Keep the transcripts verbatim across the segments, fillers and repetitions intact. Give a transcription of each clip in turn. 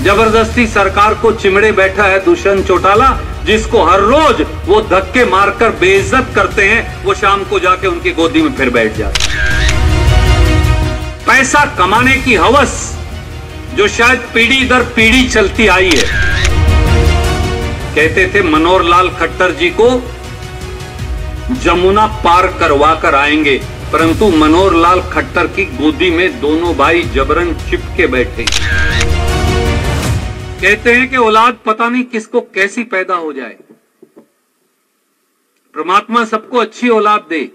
जबरदस्ती सरकार को चिमड़े बैठा है दुष्यंत चौटाला, जिसको हर रोज वो धक्के मारकर बेइज्जत करते हैं, वो शाम को जाके उनकी गोदी में फिर बैठ जाते हैं। पैसा कमाने की हवस जो शायद पीढ़ी दर पीढ़ी चलती आई है। कहते थे मनोहर लाल खट्टर जी को जमुना पार करवा कर आएंगे, परंतु मनोहर लाल खट्टर की गोदी में दोनों भाई जबरन चिपके बैठे। कहते हैं कि औलाद पता नहीं किसको कैसी पैदा हो जाए, परमात्मा सबको अच्छी औलाद दे।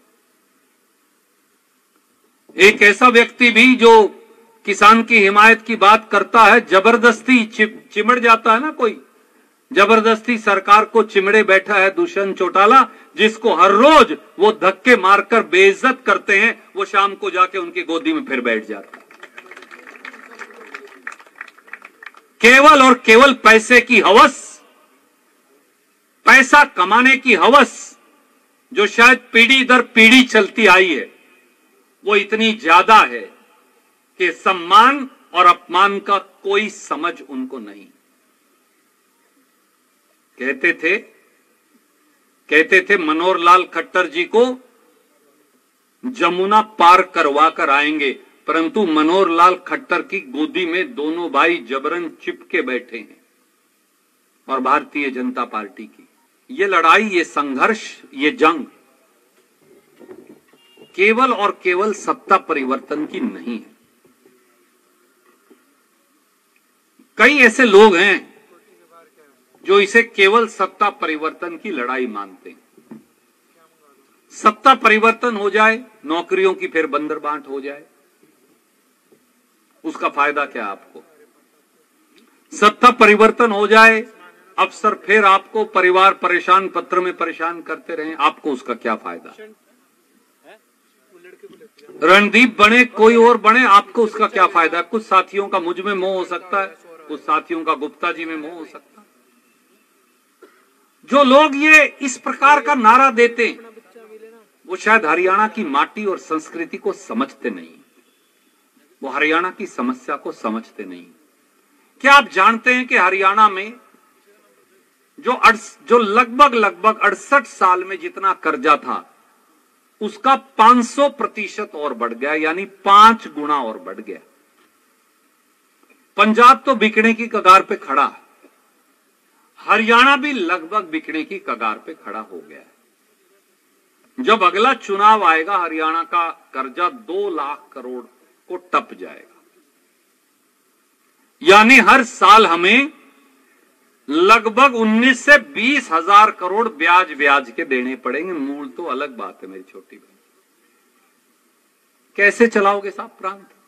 एक ऐसा व्यक्ति भी जो किसान की हिमायत की बात करता है, जबरदस्ती चिप, चिमड़ जाता है ना कोई, जबरदस्ती सरकार को चिमड़े बैठा है दुष्यंत चौटाला, जिसको हर रोज वो धक्के मारकर बेइज्जत करते हैं, वो शाम को जाके उनकी गोदी में फिर बैठ जाता है। केवल और केवल पैसे की हवस, पैसा कमाने की हवस जो शायद पीढ़ी दर पीढ़ी चलती आई है, वो इतनी ज्यादा है कि सम्मान और अपमान का कोई समझ उनको नहीं। कहते थे कहते थे मनोहर लाल खट्टर जी को जमुना पार करवा कर आएंगे, परंतु मनोहर लाल खट्टर की गोदी में दोनों भाई जबरन चिपके बैठे हैं। और भारतीय जनता पार्टी की ये लड़ाई, ये संघर्ष, ये जंग केवल और केवल सत्ता परिवर्तन की नहीं है। कई ऐसे लोग हैं जो इसे केवल सत्ता परिवर्तन की लड़ाई मानते हैं। सत्ता परिवर्तन हो जाए, नौकरियों की फिर बंदरबांट हो जाए, उसका फायदा क्या आपको? सत्ता परिवर्तन हो जाए, अफसर फिर आपको परिवार परेशान पत्र में परेशान करते रहे, आपको उसका क्या फायदा? रणदीप बने, कोई और बने, आपको उसका क्या फायदा? कुछ साथियों का मुझ में मोह हो सकता है, कुछ साथियों का गुप्ता जी में मोह हो सकता है। जो लोग ये इस प्रकार का नारा देते हैं, वो शायद हरियाणा की माटी और संस्कृति को समझते नहीं, वो हरियाणा की समस्या को समझते नहीं। क्या आप जानते हैं कि हरियाणा में जो जो लगभग लगभग अड़सठ साल में जितना कर्जा था, उसका पांच सौ प्रतिशत और बढ़ गया, यानी पांच गुना और बढ़ गया। पंजाब तो बिकने की कगार पे खड़ा है, हरियाणा भी लगभग बिकने की कगार पे खड़ा हो गया है। जब अगला चुनाव आएगा, हरियाणा का कर्जा दो लाख करोड़ को टप जाएगा, यानी हर साल हमें लगभग उन्नीस से बीस हजार करोड़ ब्याज ब्याज के देने पड़ेंगे। मूल तो अलग बात है मेरी छोटी बहन। कैसे चलाओगे साहब प्रांत?